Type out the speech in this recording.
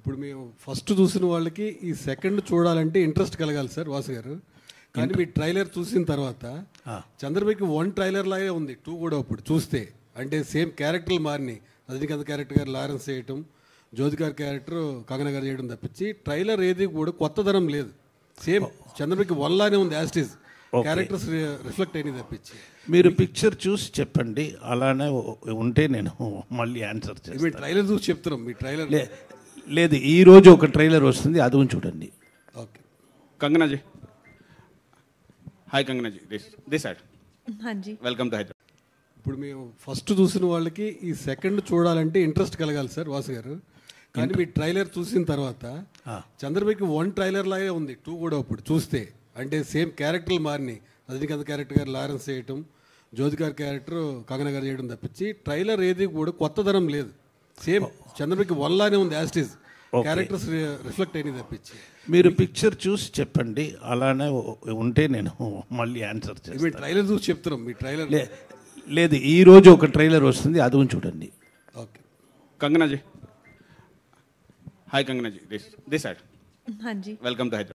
ఇప్పుడు మేము ఫస్ట్ చూసిన వాళ్ళకి ఈ సెకండ్ చూడాలంటే ఇంట్రెస్ట్ కలగాలి సార్ వాసు గారు. కానీ మీ ట్రైలర్ చూసిన తర్వాత చంద్రబాబుకి 1 ట్రైలర్ లాగే ఉంది, 2 కూడా ఇప్పుడు చూస్తే అంటే సేమ్ క్యారెక్టర్లు మారినాయి. రజనీకాంత్ క్యారెక్టర్ గారు లారెన్స్ చేయటం, జ్యోతి గారి క్యారెక్టర్ కంగనా గారు చేయడం తప్పించి ట్రైలర్ ఏది కూడా కొత్తదనం లేదు. సేమ్ చంద్రబాబుకి 1 లానే ఉంది, యాస్టీస్ క్యారెక్టర్స్ రిఫ్లెక్ట్ అయినది తప్పించి. మీరు పిక్చర్ చూసి చెప్పండి, అలానే ఉంటే నేను మళ్ళీ ఆన్సర్ చేస్తాను. మీ ట్రైలర్ చూసి చెప్తున్నాం. మీ ట్రైలర్ లేదు, ఈరోజు ఒక ట్రైలర్ వస్తుంది, అది చూడండి. Okay. Kangana ji, hi Kangana ji, this side. हाँ जी, वेलकम टू हैदराबाद. ఇప్పుడు మేము ఫస్ట్ చూసిన వాళ్ళకి ఈ సెకండ్ చూడాలంటే ఇంట్రెస్ట్ కలగాలి సార్ వాసు గారు. కానీ మీ ట్రైలర్ చూసిన తర్వాత చంద్రబాబుకి 1 ట్రైలర్ లాగే ఉంది, 2 కూడా ఇప్పుడు చూస్తే అంటే సేమ్ క్యారెక్టర్లు మారినాయి. రజనీకాంత్ క్యారెక్టర్ గారు లారెన్స్ చేయటం, జ్యోతి గారి క్యారెక్టర్ కంగనా గారు చేయడం తప్పించి ట్రైలర్ ఏది కూడా కొత్తదనం లేదు. సేమ్ చంద్రబాబుకి 1 లానే ఉంది, యాస్టీస్ క్యారెక్టర్స్ రిఫ్లెక్ట్ అయినది తప్పించి. మీరు పిక్చర్ చూసి చెప్పండి, అలానే ఉంటే నేను మళ్ళీ ఆన్సర్ మీ చేస్తాను. ట్రైలర్ చూసి చెప్తున్నాం. మీ ట్రైలర్ లేదు, ఈరోజు ఒక ట్రైలర్ వస్తుంది, అది చూడండి. Okay. Kangana ji, hi Kangana ji, this side. हाँ जी, वेलकम टू हैदराबाद.